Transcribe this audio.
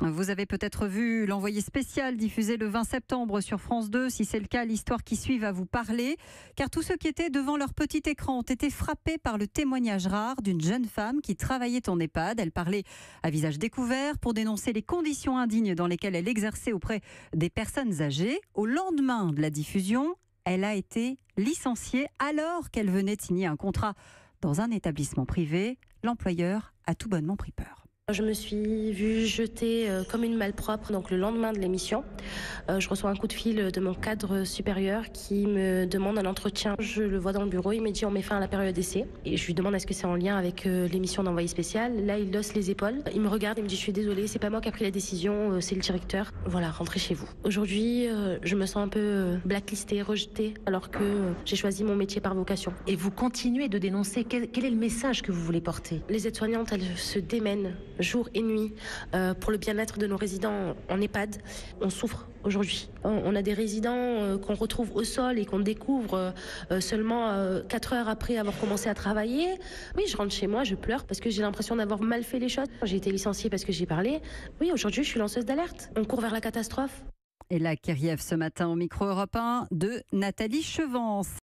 Vous avez peut-être vu l'envoyé spécial diffusé le 20 septembre sur France 2. Si c'est le cas, l'histoire qui suit va vous parler. Car tous ceux qui étaient devant leur petit écran ont été frappés par le témoignage rare d'une jeune femme qui travaillait en EHPAD. Elle parlait à visage découvert pour dénoncer les conditions indignes dans lesquelles elle exerçait auprès des personnes âgées. Au lendemain de la diffusion, elle a été licenciée alors qu'elle venait de signer un contrat dans un établissement privé. L'employeur a tout bonnement pris peur. Je me suis vue jetée comme une malpropre. Donc le lendemain de l'émission, je reçois un coup de fil de mon cadre supérieur qui me demande un entretien. Je le vois dans le bureau, il me dit on met fin à la période d'essai. Et je lui demande est-ce que c'est en lien avec l'émission d'envoyé spécial. Là il hausse les épaules, il me regarde, il me dit je suis désolée, c'est pas moi qui a pris la décision, c'est le directeur. Voilà, rentrez chez vous. Aujourd'hui je me sens un peu blacklistée, rejetée alors que j'ai choisi mon métier par vocation. Et vous continuez de dénoncer. Quel est le message que vous voulez porter? Les aides-soignantes, elles se démènent jour et nuit pour le bien-être de nos résidents en EHPAD. On souffre aujourd'hui. On a des résidents qu'on retrouve au sol et qu'on découvre seulement 4 heures après avoir commencé à travailler. Oui, je rentre chez moi, je pleure parce que j'ai l'impression d'avoir mal fait les choses. J'ai été licenciée parce que j'ai parlé. Oui, aujourd'hui, je suis lanceuse d'alerte. On court vers la catastrophe. Et la Kyriev ce matin au micro Europe 1 de Nathalie Chevance.